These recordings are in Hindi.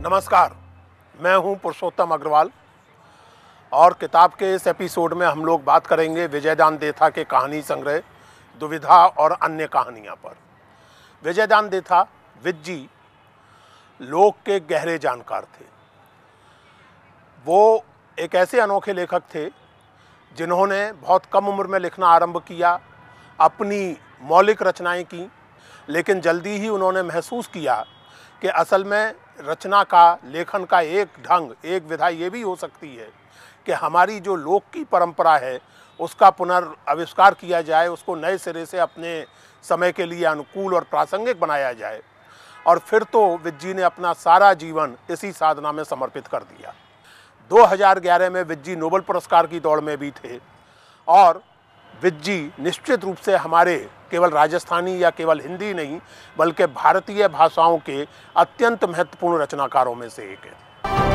नमस्कार, मैं हूं पुरुषोत्तम अग्रवाल और किताब के इस एपिसोड में हम लोग बात करेंगे विजयदान देथा के कहानी संग्रह दुविधा और अन्य कहानियां पर। विजयदान देथा विज्जी लोक के गहरे जानकार थे। वो एक ऐसे अनोखे लेखक थे जिन्होंने बहुत कम उम्र में लिखना आरंभ किया, अपनी मौलिक रचनाएं की, लेकिन जल्दी ही उन्होंने महसूस किया कि असल में रचना का, लेखन का एक ढंग, एक विधा ये भी हो सकती है कि हमारी जो लोक की परंपरा है उसका पुनर्आविष्कार किया जाए, उसको नए सिरे से अपने समय के लिए अनुकूल और प्रासंगिक बनाया जाए। और फिर तो विज्जी ने अपना सारा जीवन इसी साधना में समर्पित कर दिया। 2011 में विज्जी नोबेल पुरस्कार की दौड़ में भी थे और विज्जी निश्चित रूप से हमारे केवल राजस्थानी या केवल हिंदी नहीं बल्कि भारतीय भाषाओं के अत्यंत महत्वपूर्ण रचनाकारों में से एक है।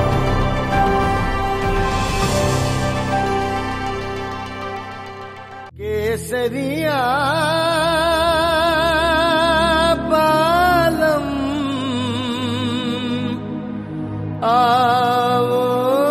केसरिया बालम आओ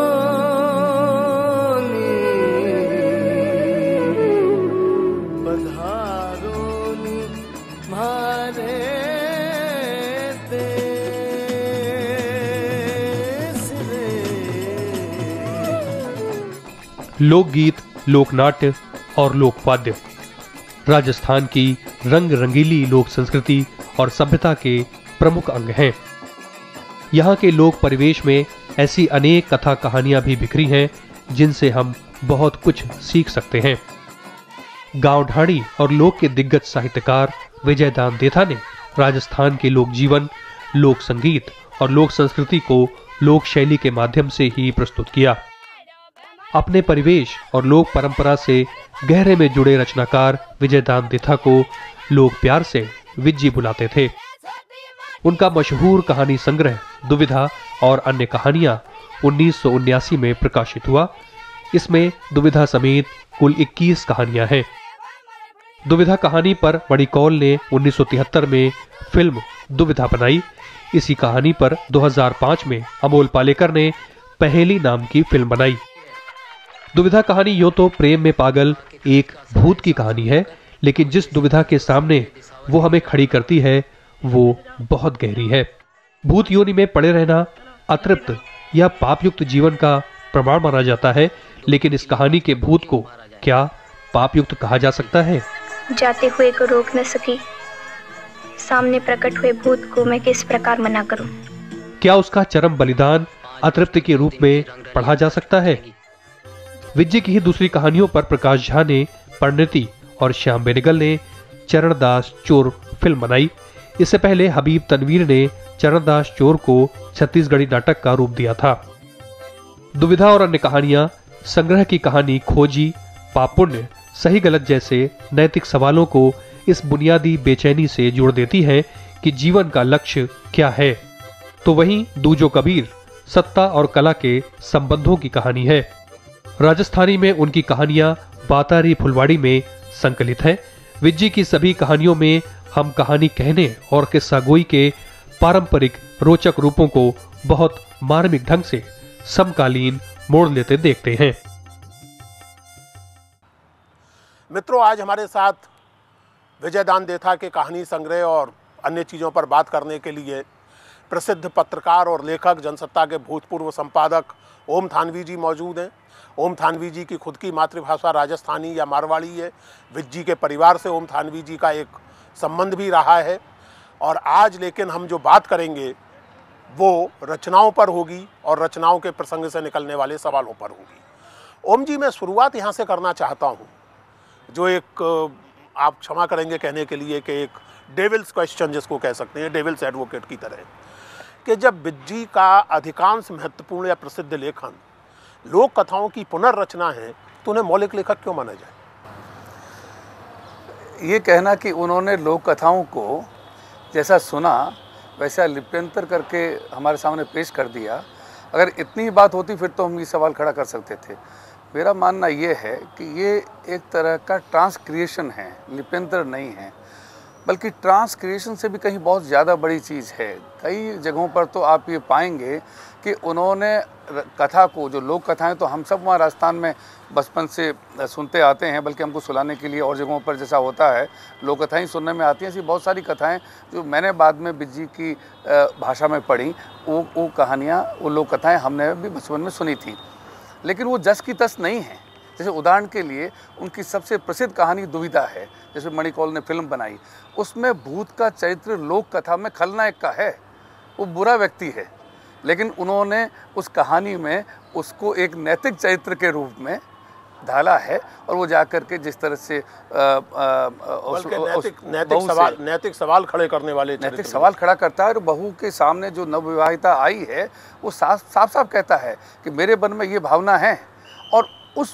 लोकगीत, लोकनाट्य और लोकवाद्य राजस्थान की रंग रंगीली लोक संस्कृति और सभ्यता के प्रमुख अंग हैं। यहाँ के लोक परिवेश में ऐसी अनेक कथा कहानियां भी बिखरी हैं जिनसे हम बहुत कुछ सीख सकते हैं। गांव ढाणी और लोक के दिग्गज साहित्यकार विजयदान देथा ने राजस्थान के लोक जीवन, लोक संगीत और लोक संस्कृति को लोक शैली के माध्यम से ही प्रस्तुत किया। अपने परिवेश और लोक परंपरा से गहरे में जुड़े रचनाकार विजयदान देथा को लोग प्यार से विज्जी बुलाते थे। उनका मशहूर कहानी संग्रह दुविधा और अन्य कहानियां 1979 में प्रकाशित हुआ। इसमें दुविधा समेत कुल 21 कहानियां हैं। दुविधा कहानी पर मणि कौल ने 1973 में फिल्म दुविधा बनाई। इसी कहानी पर 2005 में अमोल पालेकर ने पहेली नाम की फिल्म बनाई। दुविधा कहानी यूं तो प्रेम में पागल एक भूत की कहानी है, लेकिन जिस दुविधा के सामने वो हमें खड़ी करती है वो बहुत गहरी है। भूत योनि में पड़े रहना अतृप्त या पापयुक्त जीवन का प्रमाण माना जाता है, लेकिन इस कहानी के भूत को क्या पापयुक्त कहा जा सकता है? जाते हुए को रोक न सकी, सामने प्रकट हुए भूत को मैं किस प्रकार मना करूं? क्या उसका चरम बलिदान अतृप्ति के रूप में पढ़ा जा सकता है? विज्जी की ही दूसरी कहानियों पर प्रकाश झा ने परिणति और श्याम बेनेगल ने चरणदास चोर फिल्म बनाई। इससे पहले हबीब तनवीर ने चरणदास चोर को छत्तीसगढ़ी नाटक का रूप दिया था। दुविधा और अन्य कहानियां संग्रह की कहानी खोजी, पापुण्य, सही गलत जैसे नैतिक सवालों को इस बुनियादी बेचैनी से जोड़ देती है कि जीवन का लक्ष्य क्या है। तो वहीं दूजो कबीर सत्ता और कला के संबंधों की कहानी है। राजस्थानी में उनकी कहानियां बातारी फुलवाड़ी में संकलित है। विज्जी की सभी कहानियों में हम कहानी कहने और किस्सा गोई के पारंपरिक रोचक रूपों को बहुत मार्मिक ढंग से समकालीन मोड़ लेते देखते हैं। मित्रों, आज हमारे साथ विजयदान देथा के कहानी संग्रह और अन्य चीज़ों पर बात करने के लिए प्रसिद्ध पत्रकार और लेखक, जनसत्ता के भूतपूर्व संपादक ओम थानवी जी मौजूद हैं। ओम थानवी जी की खुद की मातृभाषा राजस्थानी या मारवाड़ी है। विज्जी के परिवार से ओम थानवी जी का एक संबंध भी रहा है। और आज लेकिन हम जो बात करेंगे वो रचनाओं पर होगी और रचनाओं के प्रसंग से निकलने वाले सवालों पर होगी। ओम जी, मैं शुरुआत यहाँ से करना चाहता हूँ, जो एक, आप क्षमा करेंगे कहने के लिए, कि एक डेविल्स क्वेश्चन जिसको कह सकते हैं, डेविल्स एडवोकेट की तरह, कि जब विज्जी का अधिकांश महत्वपूर्ण या प्रसिद्ध लेखन लोक कथाओं की पुनर्रचना है तो उन्हें मौलिक लेखक क्यों माना जाए? ये कहना कि उन्होंने लोक कथाओं को जैसा सुना वैसा लिप्यंतर करके हमारे सामने पेश कर दिया, अगर इतनी बात होती फिर तो हम ये सवाल खड़ा कर सकते थे। मेरा मानना ये है कि ये एक तरह का ट्रांसक्रिएशन है, लिप्यंतर नहीं है। बल्कि ट्रांसक्रिएशन से भी कहीं बहुत ज़्यादा बड़ी चीज़ है। कई जगहों पर तो आप ये पाएंगे कि उन्होंने कथा को, जो लोक कथाएं तो हम सब वहाँ राजस्थान में बचपन से सुनते आते हैं, बल्कि हमको सुनाने के लिए और जगहों पर जैसा होता है लोक कथाएं सुनने में आती हैं, ऐसी बहुत सारी कथाएं जो मैंने बाद में बिज्जी की भाषा में पढ़ी, वो कहानियाँ, वो लोक कथाएँ हमने भी बचपन में सुनी थी, लेकिन वो जस की तस नहीं है। जैसे उदाहरण के लिए उनकी सबसे प्रसिद्ध कहानी दुविधा है, जैसे मणिकौल ने फिल्म बनाई, उसमें भूत का चरित्र लोक कथा में खलनायक का है, वो बुरा व्यक्ति है, लेकिन उन्होंने उस कहानी में उसको एक नैतिक चरित्र के रूप में ढाला है, और वो जाकर के जिस तरह से नैतिक सवाल खड़े करने वाले, नैतिक सवाल खड़ा करता है। और बहू के सामने जो नवविवाहिता आई है वो साफ साफ कहता है कि मेरे मन में ये भावना है, और उस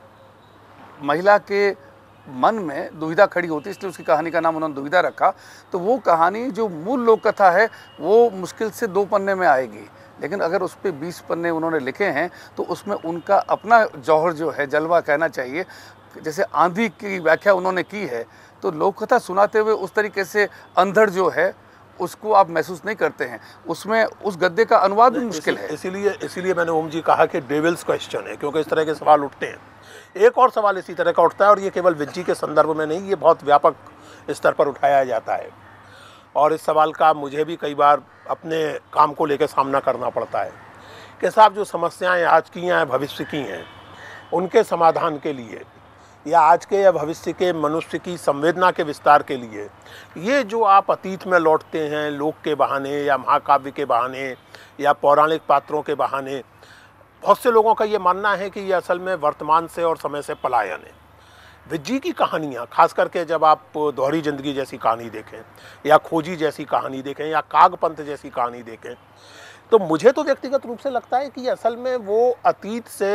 महिला के मन में दुविधा खड़ी होती है, इसलिए उसकी कहानी का नाम उन्होंने दुविधा रखा। तो वो कहानी जो मूल लोक कथा है वो मुश्किल से 2 पन्ने में आएगी, लेकिन अगर उस पर 20 पन्ने उन्होंने लिखे हैं तो उसमें उनका अपना जौहर जो है, जलवा कहना चाहिए। जैसे आंधी की व्याख्या उन्होंने की है, तो लोक कथा सुनाते हुए उस तरीके से अंधड़ जो है उसको आप महसूस नहीं करते हैं, उसमें उस गद्य का अनुवाद भी मुश्किल है। इसीलिए मैंने ओम जी कहा कि डेविल्स क्वेश्चन है, क्योंकि इस तरह के सवाल उठते हैं। एक और सवाल इसी तरह का उठता है, और ये केवल विज्जी के संदर्भ में नहीं, ये बहुत व्यापक स्तर पर उठाया जाता है, और इस सवाल का मुझे भी कई बार अपने काम को लेकर सामना करना पड़ता है कि साहब जो समस्याएं आज की हैं, भविष्य की हैं, उनके समाधान के लिए या आज के या भविष्य के मनुष्य की संवेदना के विस्तार के लिए ये जो आप अतीत में लौटते हैं लोक के बहाने या महाकाव्य के बहाने या पौराणिक पात्रों के बहाने, बहुत से लोगों का ये मानना है कि ये असल में वर्तमान से और समय से पलायन है। विज्जी की कहानियाँ, खास करके जब आप दोहरी जिंदगी जैसी कहानी देखें या खोजी जैसी कहानी देखें या कागपंथ जैसी कहानी देखें, तो मुझे तो व्यक्तिगत रूप से लगता है कि असल में वो अतीत से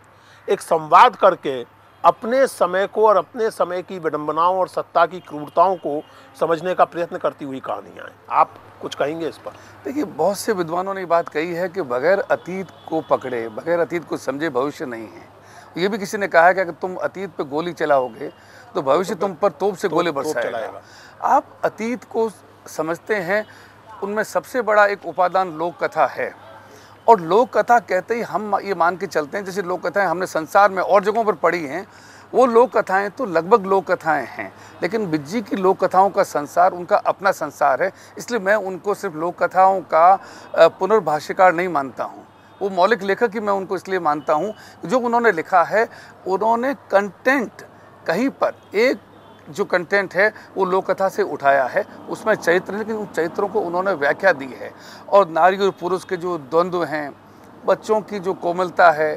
एक संवाद करके अपने समय को और अपने समय की विडंबनाओं और सत्ता की क्रूरताओं को समझने का प्रयत्न करती हुई कहानियाँ हैं। आप कुछ कहेंगे इस पर? देखिए, बहुत से विद्वानों ने बात कही है कि बगैर अतीत को पकड़े, बगैर अतीत को समझे भविष्य नहीं है। ये भी किसी ने कहा है कि अगर तुम अतीत पे गोली चलाओगे तो भविष्य तुम पर तोप से गोले बरसाएगा। आप अतीत को समझते हैं, उनमें सबसे बड़ा एक उपादान लोक कथा है, और लोक कथा कहते ही हम ये मान के चलते हैं जैसे लोक कथाएं हमने संसार में और जगहों पर पढ़ी हैं, वो लोक कथाएं तो लगभग लोक कथाएं हैं, लेकिन बिज्जी की लोक कथाओं का संसार उनका अपना संसार है। इसलिए मैं उनको सिर्फ लोक कथाओं का पुनर्भाष्यकार नहीं मानता हूँ, वो मौलिक लेखक ही मैं उनको इसलिए मानता हूँ जो उन्होंने लिखा है, उन्होंने कंटेंट कहीं पर एक जो कंटेंट है वो लोक कथा से उठाया है, उसमें चरित्र, लेकिन उन चरित्रों को उन्होंने व्याख्या दी है। और नारी और पुरुष के जो द्वंद्व हैं, बच्चों की जो कोमलता है,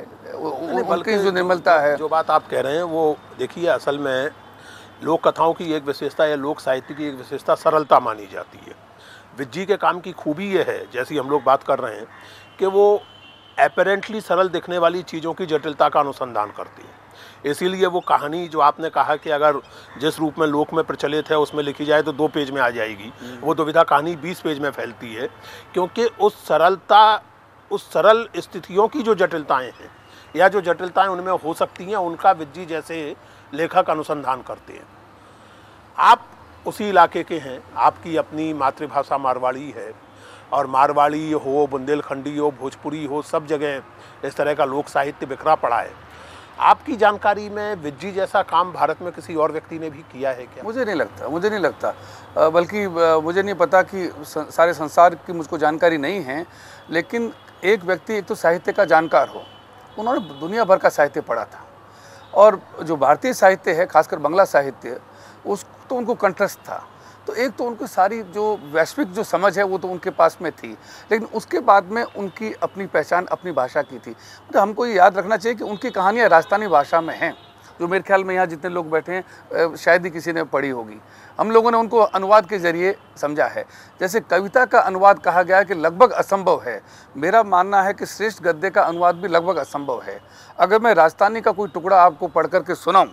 उनकी जो निर्मलता है, जो बात आप कह रहे हैं वो देखिए, असल में लोक कथाओं की एक विशेषता या लोक साहित्य की एक विशेषता सरलता मानी जाती है। विज्जी के काम की खूबी ये है, जैसी हम लोग बात कर रहे हैं, कि वो एपरेंटली सरल दिखने वाली चीज़ों की जटिलता का अनुसंधान करती है। इसीलिए वो कहानी जो आपने कहा कि अगर जिस रूप में लोक में प्रचलित है उसमें लिखी जाए तो 2 पेज में आ जाएगी, वो दुविधा कहानी 20 पेज में फैलती है, क्योंकि उस सरल स्थितियों की जो जटिलताएं हैं या जो जटिलताएं उनमें हो सकती हैं, उनका विज्जी जैसे लेखक अनुसंधान करते हैं। आप उसी इलाके के हैं, आपकी अपनी मातृभाषा मारवाड़ी है, और मारवाड़ी हो, बुंदेलखंडी हो, भोजपुरी हो, सब जगह इस तरह का लोक साहित्य बिखरा पड़ा है। आपकी जानकारी में विज्जी जैसा काम भारत में किसी और व्यक्ति ने भी किया है क्या? मुझे नहीं लगता, बल्कि मुझे नहीं पता कि सारे संसार की मुझको जानकारी नहीं है, लेकिन एक व्यक्ति एक तो साहित्य का जानकार हो, उन्होंने दुनिया भर का साहित्य पढ़ा था, और जो भारतीय साहित्य है, खासकर बांग्ला साहित्य, उस तो उनको कंठस्थ था। तो एक तो उनको सारी जो वैश्विक जो समझ है वो तो उनके पास में थी, लेकिन उसके बाद में उनकी अपनी पहचान अपनी भाषा की थी। तो हमको ये याद रखना चाहिए कि उनकी कहानियाँ राजस्थानी भाषा में हैं, जो मेरे ख्याल में यहाँ जितने लोग बैठे हैं शायद ही किसी ने पढ़ी होगी। हम लोगों ने उनको अनुवाद के ज़रिए समझा है। जैसे कविता का अनुवाद कहा गया है कि लगभग असंभव है, मेरा मानना है कि श्रेष्ठ गद्य का अनुवाद भी लगभग असंभव है। अगर मैं राजस्थानी का कोई टुकड़ा आपको पढ़ करके सुनाऊँ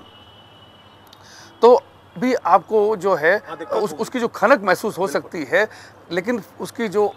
तो भी आपको जो है उसकी जो खनक महसूस हो सकती है, लेकिन उसकी जो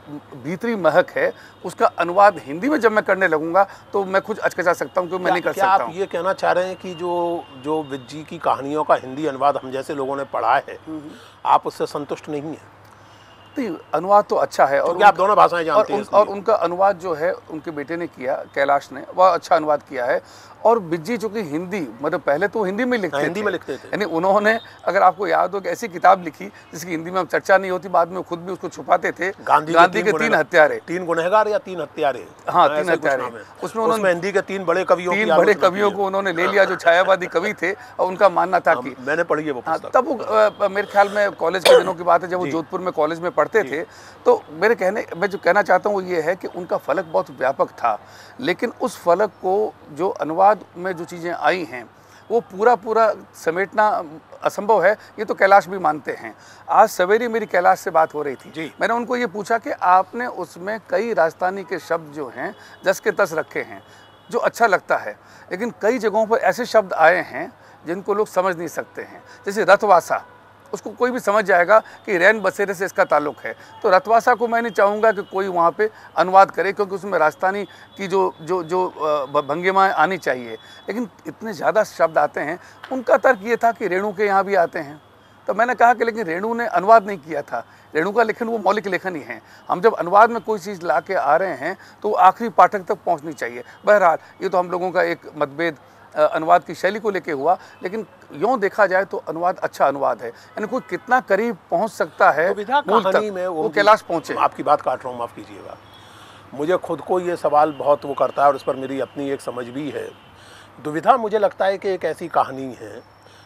भीतरी महक है उसका अनुवाद हिंदी में जब मैं करने लगूंगा तो मैं कुछ अचकचा सकता हूँ, क्योंकि मैं नहीं कर क्या सकता आप हूँ। ये कहना चाह रहे हैं कि जो विज्जी की कहानियों का हिंदी अनुवाद हम जैसे लोगों ने पढ़ा है, आप उससे संतुष्ट नहीं हैं? नहीं, अनुवाद तो अच्छा है, और आप दोनों भाषाएं जानते हैं और उनका अनुवाद जो है उनके बेटे ने किया, कैलाश ने, वह अच्छा अनुवाद किया है। और बिज्जी जो कि हिंदी, मतलब पहले तो हिंदी में लिखते थे, हिंदी में लिखते थे, यानी उन्होंने, अगर आपको याद हो, कि ऐसी किताब लिखी जिसकी हिंदी में चर्चा नहीं होती, बाद में खुद भी उसको छुपाते थे, गांधी के 3 हत्यारे, 3 गुनहगार या 3 हत्यारे, हाँ 3 हत्यारे। उसमें उन्होंने हिंदी के 3 बड़े कवियों को उन्होंने ले लिया जो छायावादी कवि थे, और उनका मानना था कि मैंने पढ़ी है वो पुस्तक। तब वो मेरे ख्याल में कॉलेज के दिनों की बात है, जब वो जोधपुर में कॉलेज में पढ़ते थे। तो मैं जो कहना चाहता हूँ वो ये है कि उनका फलक बहुत व्यापक था, लेकिन उस फलक को जो अनुवाद में जो चीज़ें आई हैं वो पूरा समेटना असंभव है, ये तो कैलाश भी मानते हैं। आज सवेरे मेरी कैलाश से बात हो रही थी, मैंने उनको ये पूछा कि आपने उसमें कई राजस्थानी के शब्द जो हैं जस के तस रखे हैं, जो अच्छा लगता है, लेकिन कई जगहों पर ऐसे शब्द आए हैं जिनको लोग समझ नहीं सकते हैं। जैसे रथवासा, उसको कोई भी समझ जाएगा कि रैन बसेरे से इसका ताल्लुक है, तो रथवासा को मैं नहीं चाहूँगा कि कोई वहाँ पे अनुवाद करे, क्योंकि उसमें राजस्थानी की जो भंगिमाएँ आनी चाहिए, लेकिन इतने ज़्यादा शब्द आते हैं। उनका तर्क ये था कि रेणु के यहाँ भी आते हैं, तो मैंने कहा कि लेकिन रेणु ने अनुवाद नहीं किया था, रेणु का लेखन वो मौलिक लेखन ही है। हम जब अनुवाद में कोई चीज़ ला के आ रहे हैं तो आखिरी पाठक तक पहुँचनी चाहिए। बहरहाल ये तो हम लोगों का एक मतभेद अनुवाद की शैली को लेके हुआ, लेकिन यूँ देखा जाए तो अनुवाद अच्छा अनुवाद है, यानी कोई कितना करीब पहुंच सकता है मूल तक, वो कैलाश पहुंचे। आपकी बात काट रहा हूँ, माफ़ कीजिएगा, मुझे खुद को ये सवाल बहुत वो करता है, और इस पर मेरी अपनी एक समझ भी है। दुविधा मुझे लगता है कि एक ऐसी कहानी है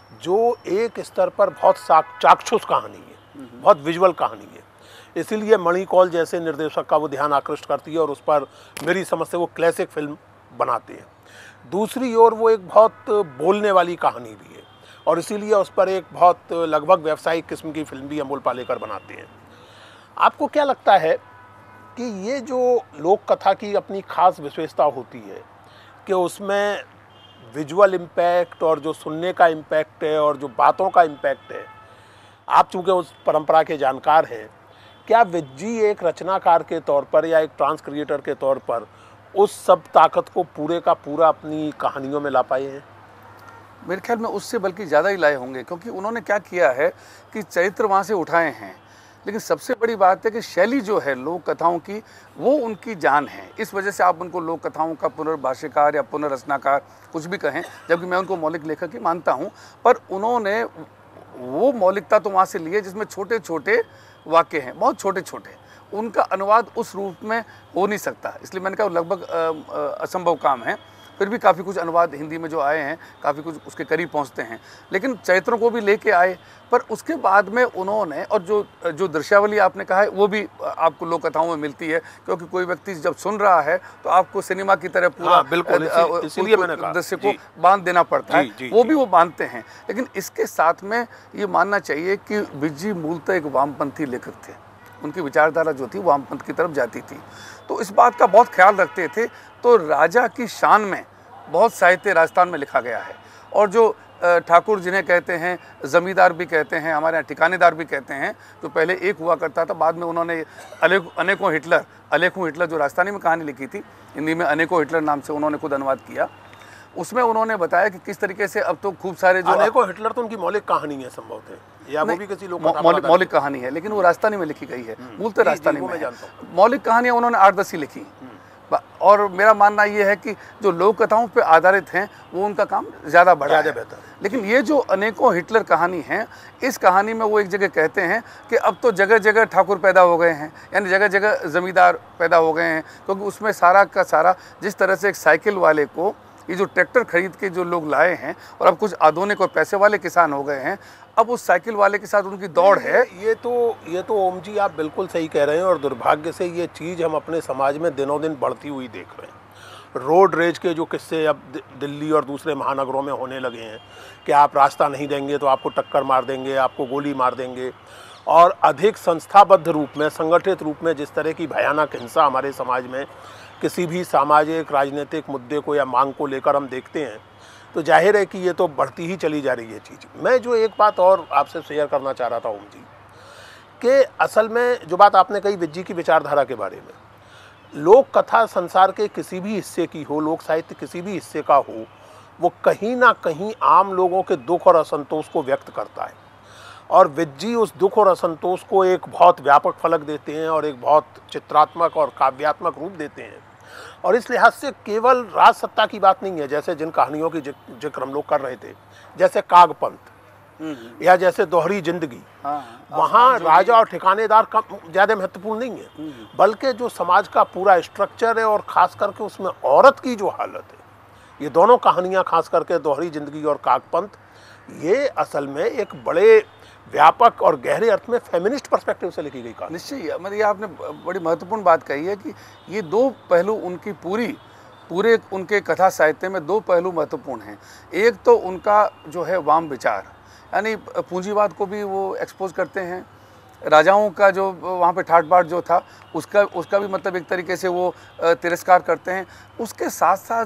जो एक स्तर पर बहुत चाक्षुष कहानी है, बहुत विजुअल कहानी है, इसीलिए मणिकौल जैसे निर्देशक का वो ध्यान आकृष्ट करती है, और उस पर मेरी समझ से वो क्लासिक फिल्म बनाते हैं। दूसरी ओर वो एक बहुत बोलने वाली कहानी भी है, और इसीलिए उस पर एक बहुत लगभग व्यावसायिक किस्म की फिल्म भी अमोल पालेकर बनाते हैं। आपको क्या लगता है कि ये जो लोक कथा की अपनी खास विशेषता होती है कि उसमें विजुअल इम्पैक्ट और जो सुनने का इम्पैक्ट है और जो बातों का इम्पैक्ट है, आप चूँकि उस परंपरा के जानकार हैं, क्या विज्जी एक रचनाकार के तौर पर या एक ट्रांस क्रिएटर के तौर पर उस सब ताकत को पूरे का पूरा अपनी कहानियों में ला पाए हैं? मेरे ख्याल में उससे बल्कि ज़्यादा ही लाए होंगे, क्योंकि उन्होंने क्या किया है कि चरित्र वहाँ से उठाए हैं, लेकिन सबसे बड़ी बात है कि शैली जो है लोक कथाओं की वो उनकी जान है। इस वजह से आप उनको लोक कथाओं का पुनर्भाष्यकार या पुनर्रचनाकार कुछ भी कहें, जबकि मैं उनको मौलिक लेखक ही मानता हूँ, पर उन्होंने वो मौलिकता तो वहाँ से ली है जिसमें छोटे छोटे वाक्य हैं, बहुत छोटे छोटे, उनका अनुवाद उस रूप में हो नहीं सकता, इसलिए मैंने कहा लगभग असंभव काम है। फिर भी काफ़ी कुछ अनुवाद हिंदी में जो आए हैं काफ़ी कुछ उसके करीब पहुंचते हैं, लेकिन चरित्रों को भी लेके आए। पर उसके बाद में उन्होंने, और जो दृश्यावली आपने कहा है वो भी आपको लोक कथाओं में मिलती है, क्योंकि कोई व्यक्ति जब सुन रहा है तो आपको सिनेमा की तरह पूरा इसीलिए मैंने कहा दृश्य को बांध देना पड़ता है, वो भी वो बांधते हैं। लेकिन इसके साथ में ये मानना चाहिए कि बिज्जी मूलतः एक वामपंथी लेखक थे, उनकी विचारधारा जो थी वामपंथ की तरफ जाती थी, तो इस बात का बहुत ख्याल रखते थे। तो राजा की शान में बहुत साहित्य राजस्थान में लिखा गया है, और जो ठाकुर जिन्हें कहते हैं, ज़मींदार भी कहते हैं, हमारे यहाँ ठिकानेदार भी कहते हैं, तो पहले एक हुआ करता था, बाद में उन्होंने अनेकों हिटलर जो राजस्थानी में कहानी लिखी थी, हिंदी में अनेकों हिटलर नाम से उन्होंने खुद अनुवाद किया। उसमें उन्होंने बताया कि किस तरीके से अब तो खूब सारे जो अनेकों हिटलर तो उनकी मौलिक कहानी है संभवतः, या वो भी किसी लोग मौलिक कहानी है, लेकिन वो राजस्थानी में लिखी गई है, मूलतः राजस्थानी में। मौलिक कहानियाँ उन्होंने 8-10 ही लिखी, और मेरा मानना ये है कि जो लोक कथाओं पे आधारित हैं वो उनका काम ज़्यादा बड़ा है, बेहतर। लेकिन ये जो अनेकों हिटलर कहानी है, इस कहानी में वो एक जगह कहते हैं कि अब तो जगह जगह ठाकुर पैदा हो गए हैं, यानी जगह जगह ज़मींदार पैदा हो गए हैं, क्योंकि उसमें सारा का सारा जिस तरह से एक साइकिल वाले को ये जो ट्रैक्टर खरीद के जो लोग लाए हैं, और अब कुछ आधुनिक और पैसे वाले किसान हो गए हैं, अब उस साइकिल वाले के साथ उनकी दौड़ है। ये तो ओम जी आप बिल्कुल सही कह रहे हैं, और दुर्भाग्य से ये चीज़ हम अपने समाज में दिनों दिन बढ़ती हुई देख रहे हैं। रोड रेज के जो किस्से अब दिल्ली और दूसरे महानगरों में होने लगे हैं कि आप रास्ता नहीं देंगे तो आपको टक्कर मार देंगे, आपको गोली मार देंगे, और अधिक संस्थाबद्ध रूप में, संगठित रूप में जिस तरह की भयानक हिंसा हमारे समाज में किसी भी सामाजिक राजनीतिक मुद्दे को या मांग को लेकर हम देखते हैं, तो जाहिर है कि ये तो बढ़ती ही चली जा रही है चीज़। मैं जो एक बात और आपसे शेयर करना चाह रहा था ओम जी, कि असल में जो बात आपने कही विज्जी की विचारधारा के बारे में, लोक कथा संसार के किसी भी हिस्से की हो, लोक साहित्य किसी भी हिस्से का हो, वो कहीं ना कहीं आम लोगों के दुख और असंतोष को व्यक्त करता है। और विज्जी उस दुख और असंतोष को एक बहुत व्यापक फलक देते हैं और एक बहुत चित्रात्मक और काव्यात्मक रूप देते हैं। और इस लिहाज से केवल राज सत्ता की बात नहीं है, जैसे जिन कहानियों की जिक्र हम लोग कर रहे थे, जैसे कागपंथ या जैसे दोहरी जिंदगी, वहाँ राजा और ठिकानेदार का ज़्यादा महत्वपूर्ण नहीं है, बल्कि जो समाज का पूरा स्ट्रक्चर है और ख़ास करके उसमें औरत की जो हालत है, ये दोनों कहानियाँ खास करके दोहरी जिंदगी और कागपंथ, ये असल में एक बड़े व्यापक और गहरे अर्थ में फेमिनिस्ट पर्सपेक्टिव से लिखी गई कहानी। निश्चय, मतलब ये आपने बड़ी महत्वपूर्ण बात कही है कि ये दो पहलू उनकी पूरे उनके कथा साहित्य में दो पहलू महत्वपूर्ण हैं। एक तो उनका जो है वाम विचार, यानी पूंजीवाद को भी वो एक्सपोज करते हैं, राजाओं का जो वहाँ पे ठाट बाट जो था उसका भी मतलब एक तरीके से वो तिरस्कार करते हैं। उसके साथ साथ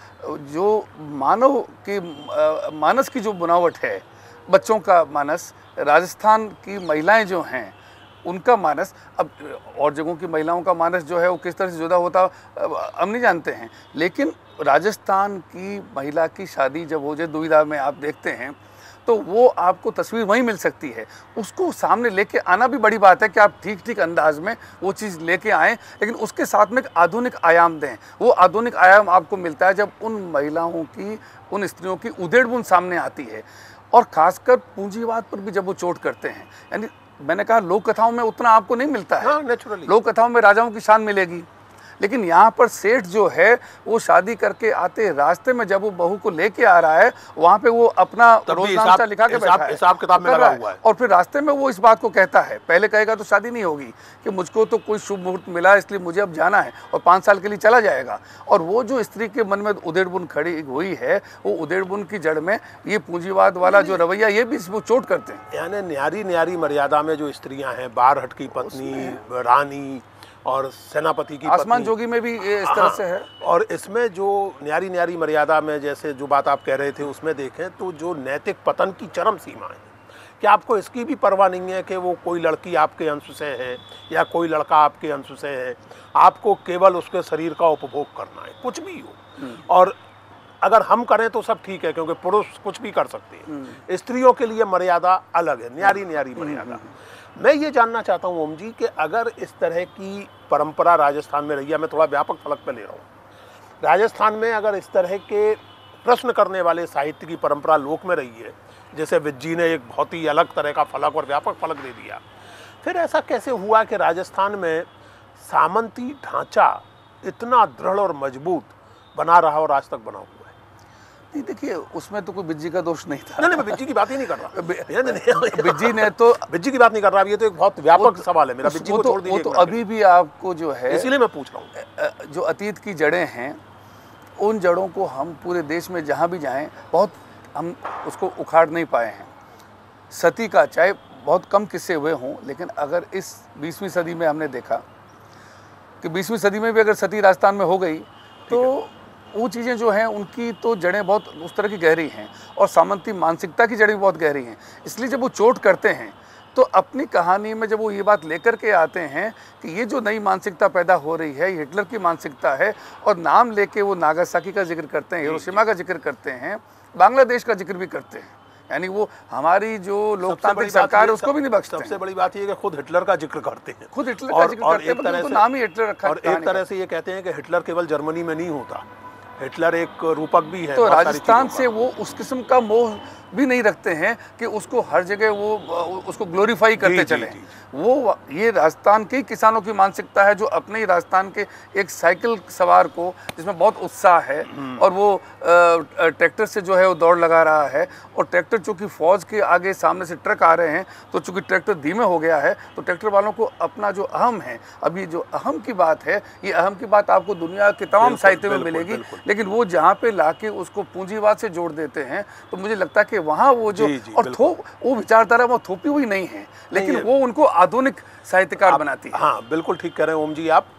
जो मानव की मानस की जो बनावट है, बच्चों का मानस, राजस्थान की महिलाएं जो हैं उनका मानस, अब और जगहों की महिलाओं का मानस जो है वो किस तरह से जुदा होता हम नहीं जानते हैं, लेकिन राजस्थान की महिला की शादी जब हो जाए दुविधा में आप देखते हैं तो वो आपको तस्वीर वहीं मिल सकती है। उसको सामने लेके आना भी बड़ी बात है कि आप ठीक अंदाज में वो चीज़ लेके आएँ, लेकिन उसके साथ में एक आधुनिक आयाम दें। वो आधुनिक आयाम आपको मिलता है जब उन महिलाओं की, उन स्त्रियों की उधेड़-बुन सामने आती है, और ख़ासकर पूंजीवाद पर भी जब वो चोट करते हैं। यानी मैंने कहा लोक कथाओं में उतना आपको नहीं मिलता है, नेचुरली लोक कथाओं में राजाओं की शान मिलेगी, लेकिन यहाँ पर सेठ जो है वो शादी करके आते रास्ते में जब वो बहू को लेके आ रहा है, वहाँ पे वो अपना रोजनामा लिखा के बैठा है, हिसाब किताब में लगा हुआ है, और फिर रास्ते में वो इस बात को कहता है, पहले कहेगा तो शादी नहीं होगी कि मुझको तो कोई शुभ मुहूर्त मिला इसलिए मुझे अब जाना है, और 5 साल के लिए चला जाएगा। और वो जो स्त्री के मन में उधेड़-बुन खड़ी हुई है, वो उधेड़-बुन की जड़ में ये पूंजीवाद वाला जो रवैया, ये भी वो चोट करते हैं। यानी न्यारी मर्यादा में जो स्त्रियां हैं, बारहट की पत्नी, रानी और सेनापति की आसमान जोगी में भी ये इस तरह से है। और इसमें जो न्यारी मर्यादा में जैसे जो बात आप कह रहे थे उसमें देखें तो जो नैतिक पतन की चरम सीमा है, कि आपको इसकी भी परवाह नहीं है कि वो कोई लड़की आपके अंश से है या कोई लड़का आपके अंश से है, आपको केवल उसके शरीर का उपभोग करना है, कुछ भी हो। और अगर हम करें तो सब ठीक है, क्योंकि पुरुष कुछ भी कर सकते हैं, स्त्रियों के लिए मर्यादा अलग है, न्यारी मर्यादा। मैं ये जानना चाहता हूँ ओम जी कि अगर इस तरह की परंपरा राजस्थान में रही है, मैं थोड़ा व्यापक फलक पे ले रहा हूँ, राजस्थान में अगर इस तरह के प्रश्न करने वाले साहित्य की परंपरा लोक में रही है, जैसे विज्जी ने एक बहुत ही अलग तरह का फलक और व्यापक फलक दे दिया, फिर ऐसा कैसे हुआ कि राजस्थान में सामंती ढांचा इतना दृढ़ और मजबूत बना रहा और आज तक बना हुआ है? नहीं, देखिए उसमें तो कोई विज्जी का दोष नहीं था। नहीं, मैं विज्जी की बात ही नहीं कर रहा। विज्जी ने तो विज्जी की बात नहीं कर रहा, ये तो एक बहुत व्यापक सवाल है मेरा। विज्जी को छोड़ दीजिए, वो तो अभी भी आपको जो है, इसीलिए मैं पूछ रहा हूँ, जो अतीत की जड़ें हैं, उन जड़ों को हम पूरे देश में जहाँ भी जाएं बहुत हम उसको उखाड़ नहीं पाए हैं। सती का चाहे बहुत कम किस्से हुए हों, लेकिन अगर इस 20वीं सदी में हमने देखा कि 20वीं सदी में भी अगर सती राजस्थान में हो गई तो वो चीज़ें जो हैं उनकी तो जड़ें बहुत उस तरह की गहरी हैं, और सामंती मानसिकता की जड़ें बहुत गहरी हैं। इसलिए जब वो चोट करते हैं तो अपनी कहानी में जब वो ये बात लेकर के आते हैं कि ये जो नई मानसिकता पैदा हो रही है, ये हिटलर की मानसिकता है, और नाम लेके वो नागासाकी का जिक्र करते हैं, हिरोशिमा का जिक्र करते हैं, बांग्लादेश का जिक्र भी करते हैं, यानी वो हमारी जो लोकतांत्रिक सरकार है उसको भी नहीं बख्शते। सबसे बड़ी बात ये है कि खुद हिटलर का जिक्र करते हैं, खुद हिटलर का जिक्र करते हैं, तो नाम ही हिटलर रखा है। और एक तरह से ये कहते हैं कि हिटलर केवल जर्मनी में नहीं होता, हिटलर एक रूपक भी है। तो राजस्थान से वो उस किस्म का मोह भी नहीं रखते हैं कि उसको हर जगह वो उसको ग्लोरीफाई करते चले। वो ये राजस्थान के किसानों की मानसिकता है, जो अपने ही राजस्थान के एक साइकिल सवार को जिसमें बहुत उत्साह है, और वो ट्रैक्टर से जो है वो दौड़ लगा रहा है, और ट्रैक्टर चूँकि फौज के आगे सामने से ट्रक आ रहे हैं तो चूँकि ट्रैक्टर धीमे हो गया है तो ट्रैक्टर वालों को अपना जो अहम है, अब ये जो अहम की बात है, ये अहम की बात आपको दुनिया के तमाम साहित्य में मिलेगी, लेकिन वो जहाँ पे लाके उसको पूंजीवाद से जोड़ देते हैं तो मुझे लगता है कि वहाँ वो जो और वो विचारधारा वो थोपी हुई नहीं है, लेकिन वो उनको आधुनिक साहित्यकार बनाती है। हाँ, बिल्कुल ठीक कह रहे हैं ओम जी आप।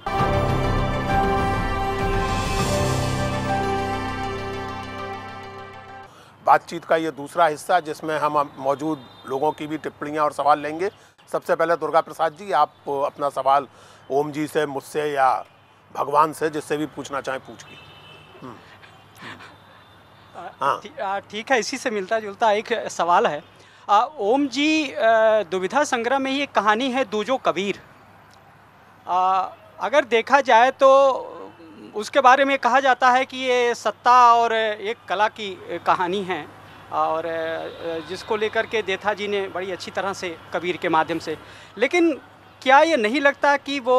बातचीत का ये दूसरा हिस्सा जिसमें हम मौजूद लोगों की भी टिप्पणियां और सवाल लेंगे। सबसे पहले दुर्गा प्रसाद जी, आप अपना सवाल ओम जी से, मुझसे या भगवान से, जिससे भी पूछना चाहें पूछिए। हाँ ठीक है, इसी से मिलता जुलता एक सवाल है। ओम जी, दुविधा संग्रह में ही एक कहानी है दूजो कबीर। अगर देखा जाए तो उसके बारे में कहा जाता है कि ये सत्ता और एक कला की कहानी है, और जिसको लेकर के देथा जी ने बड़ी अच्छी तरह से कबीर के माध्यम से, लेकिन क्या ये नहीं लगता कि वो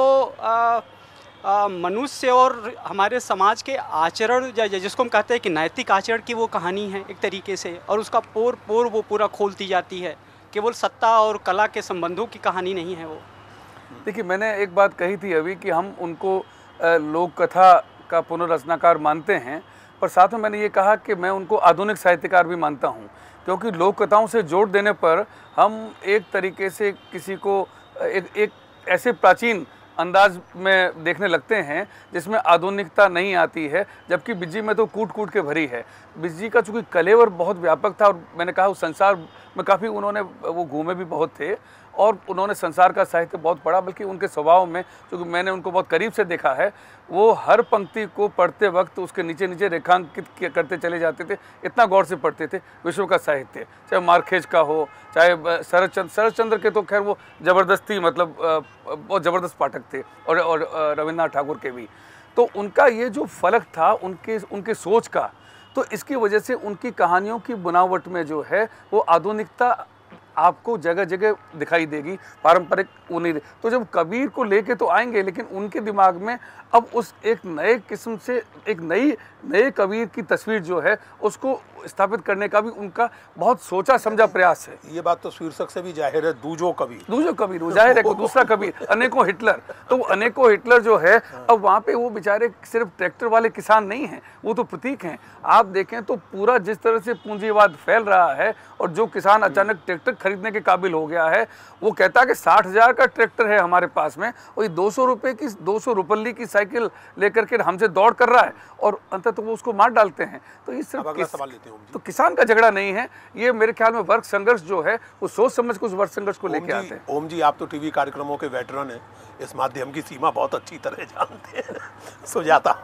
मनुष्य और हमारे समाज के आचरण, जिसको हम कहते हैं कि नैतिक आचरण की वो कहानी है एक तरीके से, और उसका पोर पोर वो पूरा खोलती जाती है, केवल सत्ता और कला के संबंधों की कहानी नहीं है वो। देखिए, मैंने एक बात कही थी अभी कि हम उनको लोक कथा का पुनर्रचनाकार मानते हैं, पर साथ में मैंने ये कहा कि मैं उनको आधुनिक साहित्यकार भी मानता हूँ, क्योंकि लोक कथाओं से जोड़ देने पर हम एक तरीके से किसी को एक ऐसे प्राचीन अंदाज में देखने लगते हैं जिसमें आधुनिकता नहीं आती है, जबकि बिज्जी में तो कूट कूट के भरी है। बिज्जी का चूँकि कलेवर बहुत व्यापक था, और मैंने कहा उस संसार में काफ़ी उन्होंने वो घूमे भी बहुत थे, और उन्होंने संसार का साहित्य बहुत पढ़ा, बल्कि उनके स्वभाव में, क्योंकि मैंने उनको बहुत करीब से देखा है, वो हर पंक्ति को पढ़ते वक्त उसके नीचे नीचे रेखांकित करते चले जाते थे, इतना गौर से पढ़ते थे विश्व का साहित्य, चाहे मार्केज का हो, चाहे शरद चंद्र के तो खैर वो ज़बरदस्ती, मतलब बहुत ज़बरदस्त पाठक थे, और रविन्द्रनाथ ठाकुर के भी। तो उनका ये जो फलक था उनके सोच का, तो इसकी वजह से उनकी कहानियों की बनावट में जो है वो आधुनिकता आपको जगह जगह दिखाई देगी, पारंपरिक वो नहीं। तो जब कबीर को लेके तो आएंगे, लेकिन उनके दिमाग में अब उस एक नए किस्म से एक नए कबीर की तस्वीर जो है उसको स्थापित करने का भी उनका बहुत सोचा समझा प्रयास है। ये बात तो शीर्षक से भी जाहिर है, दूजो कबीर वो जाहिर है, दूसरा कबीर, अनेकों हिटलर। तो अनेकों हिटलर जो है, अब वहाँ पे वो बेचारे सिर्फ ट्रैक्टर वाले किसान नहीं हैं, वो तो प्रतीक हैं। आप देखें तो पूरा जिस तरह से पूंजीवाद फैल रहा है, और जो किसान अचानक ट्रैक्टर खरीदने के काबिल हो गया है, वो कहता है कि 60,000 का ट्रैक्टर है हमारे पास में, और 200 रुपये की 200 रुपल्ली की साइकिल लेकर के हमसे दौड़ कर रहा है, और अंततः तो वो उसको मार डालते हैं। तो ये सिर्फ तो किसान का झगड़ा नहीं है, ये मेरे ख्याल में वर्ग संघर्ष जो है वो सोच समझ के उस वर्ग संघर्ष को लेके आते हैं। ओम जी, आप तो टीवी कार्यक्रमों के वेटरन हैं, इस माध्यम की सीमा बहुत अच्छी तरह जानते हैं। सुजाता।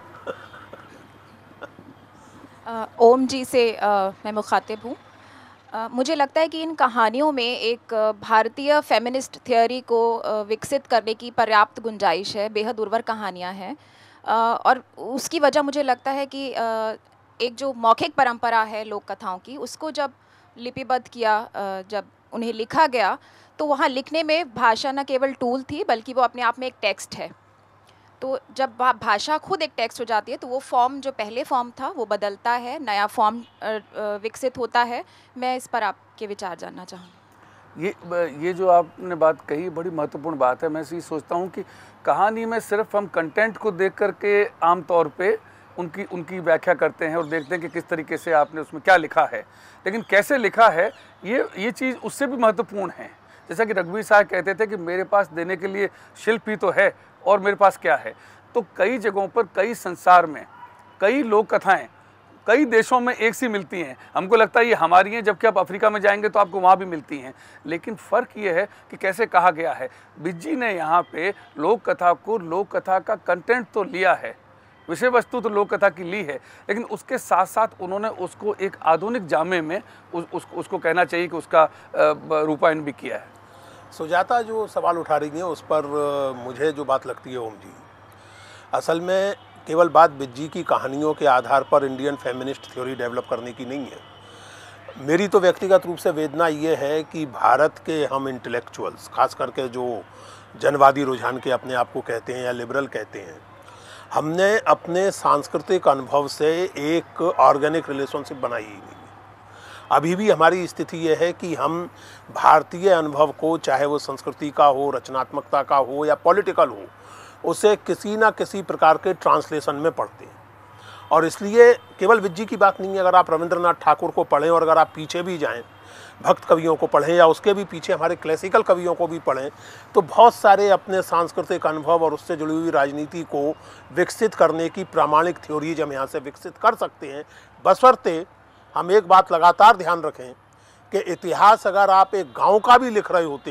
ओम जी से मैं मुखातिब हूँ। मुझे लगता है कि इन कहानियों में एक भारतीय फेमिनिस्ट थियोरी को विकसित करने की पर्याप्त गुंजाइश है, बेहद उर्वर कहानियाँ हैं, और उसकी वजह मुझे लगता है कि एक जो मौखिक परंपरा है लोक कथाओं की, उसको जब लिपिबद्ध किया, जब उन्हें लिखा गया, तो वहाँ लिखने में भाषा न केवल टूल थी, बल्कि वो अपने आप में एक टेक्स्ट है। तो जब भाषा खुद एक टेक्स्ट हो जाती है, तो वो फॉर्म, जो पहले फॉर्म था, वो बदलता है, नया फॉर्म विकसित होता है। मैं इस पर आपके विचार जानना चाहूँगी। ये जो आपने बात कही बड़ी महत्वपूर्ण बात है। मैं ये सोचता हूँ कि कहानी में सिर्फ हम कंटेंट को देख करके आम तौर पे उनकी व्याख्या करते हैं और देखते हैं कि किस तरीके से आपने उसमें क्या लिखा है, लेकिन कैसे लिखा है ये चीज़ उससे भी महत्वपूर्ण है। जैसा कि रघुवीर साहब कहते थे कि मेरे पास देने के लिए शिल्प ही तो है, और मेरे पास क्या है। तो कई जगहों पर, कई संसार में, कई लोक कथाएँ कई देशों में एक सी मिलती हैं। हमको लगता है ये हमारी हैं, जबकि आप अफ्रीका में जाएंगे तो आपको वहाँ भी मिलती हैं। लेकिन फ़र्क ये है कि कैसे कहा गया है। बिज्जी ने यहाँ पे लोक कथा को, लोक कथा का कंटेंट तो लिया है, विषय वस्तु तो लोक कथा की ली है, लेकिन उसके साथ साथ उन्होंने उसको एक आधुनिक जामे में उसको कहना चाहिए कि उसका रूपायन भी किया है। सुजाता जो सवाल उठा रही हैं उस पर मुझे जो बात लगती है ओम जी, असल में केवल बात बिज्जी की कहानियों के आधार पर इंडियन फेमिनिस्ट थ्योरी डेवलप करने की नहीं है। मेरी तो व्यक्तिगत रूप से वेदना ये है कि भारत के हम इंटेलेक्चुअल्स, खास करके जो जनवादी रुझान के अपने आप को कहते हैं या लिबरल कहते हैं, हमने अपने सांस्कृतिक अनुभव से एक ऑर्गेनिक रिलेशनशिप बनाई ही नहीं। अभी भी हमारी स्थिति यह है कि हम भारतीय अनुभव को, चाहे वो संस्कृति का हो, रचनात्मकता का हो या पॉलिटिकल हो, उसे किसी ना किसी प्रकार के ट्रांसलेशन में पढ़ते हैं। और इसलिए केवल बिज्जी की बात नहीं है, अगर आप रविंद्रनाथ ठाकुर को पढ़ें और अगर आप पीछे भी जाएं, भक्त कवियों को पढ़ें या उसके भी पीछे हमारे क्लासिकल कवियों को भी पढ़ें, तो बहुत सारे अपने सांस्कृतिक अनुभव और उससे जुड़ी हुई राजनीति को विकसित करने की प्रामाणिक थ्योरीज हम यहाँ से विकसित कर सकते हैं, बशर्ते हम एक बात लगातार ध्यान रखें कि इतिहास अगर आप एक गांव का भी लिख रहे होते हैं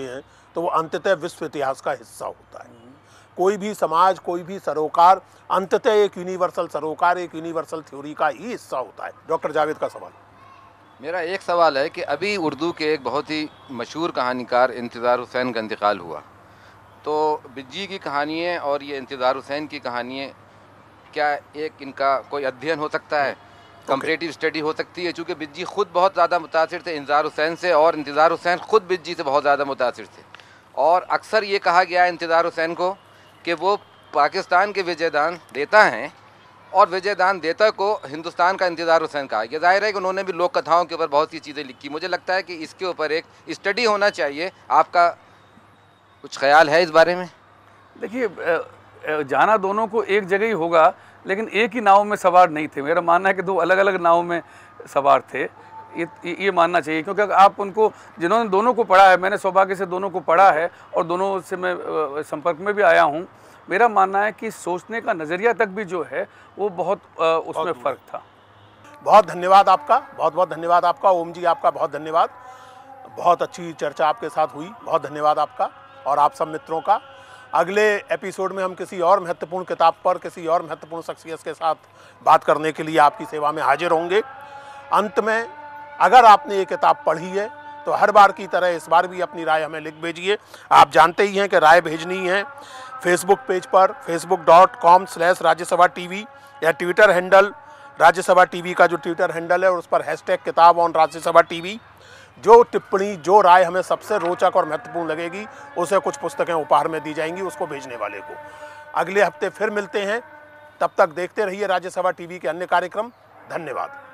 तो वो अंततः विश्व इतिहास का हिस्सा होता है। कोई भी समाज, कोई भी सरोकार अंततः एक यूनिवर्सल सरोकार, एक यूनिवर्सल थ्योरी का ही हिस्सा होता है। डॉक्टर जावेद का सवाल। मेरा एक सवाल है कि अभी उर्दू के एक बहुत ही मशहूर कहानीकार इंतज़ार हुसैन का इंतकाल हुआ, तो बिज्जी की कहानियाँ और ये इंतज़ार हुसैन की कहानियाँ, क्या एक इनका कोई अध्ययन हो सकता है, कंपैरेटिव स्टडी हो सकती है? चूँकि बिज्जी खुद बहुत ज़्यादा मुतासिर थे इंतज़ार हुसैन से, और इंतज़ार हुसैन खुद बिज्जी से बहुत ज़्यादा मुतासिर थे, और अक्सर ये कहा गया है इंतज़ार हुसैन को कि वो पाकिस्तान के विजयदान देता हैं और विजयदान देता को हिंदुस्तान का इंतज़ार हुसैन कहा। यह जाहिर है कि उन्होंने भी लोक कथाओं के ऊपर बहुत सी चीज़ें लिखी। मुझे लगता है कि इसके ऊपर एक स्टडी होना चाहिए। आपका कुछ ख्याल है इस बारे में? देखिए, जाना दोनों को एक जगह ही होगा, लेकिन एक ही नाव में सवार नहीं थे। मेरा मानना है कि दो अलग अलग नाव में सवार थे, ये मानना चाहिए। क्योंकि अगर आप उनको, जिन्होंने दोनों को पढ़ा है, मैंने सौभाग्य से दोनों को पढ़ा है और दोनों से मैं संपर्क में भी आया हूँ, मेरा मानना है कि सोचने का नज़रिया तक भी जो है वो बहुत उसमें फ़र्क था। बहुत धन्यवाद आपका, बहुत बहुत धन्यवाद आपका ओम जी, आपका बहुत धन्यवाद। बहुत अच्छी चर्चा आपके साथ हुई, बहुत धन्यवाद आपका और आप सब मित्रों का। अगले एपिसोड में हम किसी और महत्वपूर्ण किताब पर, किसी और महत्वपूर्ण शख्सियत के साथ बात करने के लिए आपकी सेवा में हाजिर होंगे। अंत में, अगर आपने ये किताब पढ़ी है तो हर बार की तरह इस बार भी अपनी राय हमें लिख भेजिए। आप जानते ही हैं कि राय भेजनी है फेसबुक पेज पर facebook.com/राज्यसभा टीवी, या ट्विटर हैंडल राज्यसभा टीवी का जो ट्विटर हैंडल है, और उस पर हैशटैग किताब ऑन राज्यसभा टीवी। जो टिप्पणी, जो राय हमें सबसे रोचक और महत्वपूर्ण लगेगी, उसे कुछ पुस्तकें उपहार में दी जाएंगी उसको भेजने वाले को। अगले हफ्ते फिर मिलते हैं, तब तक देखते रहिए राज्यसभा टीवी के अन्य कार्यक्रम। धन्यवाद।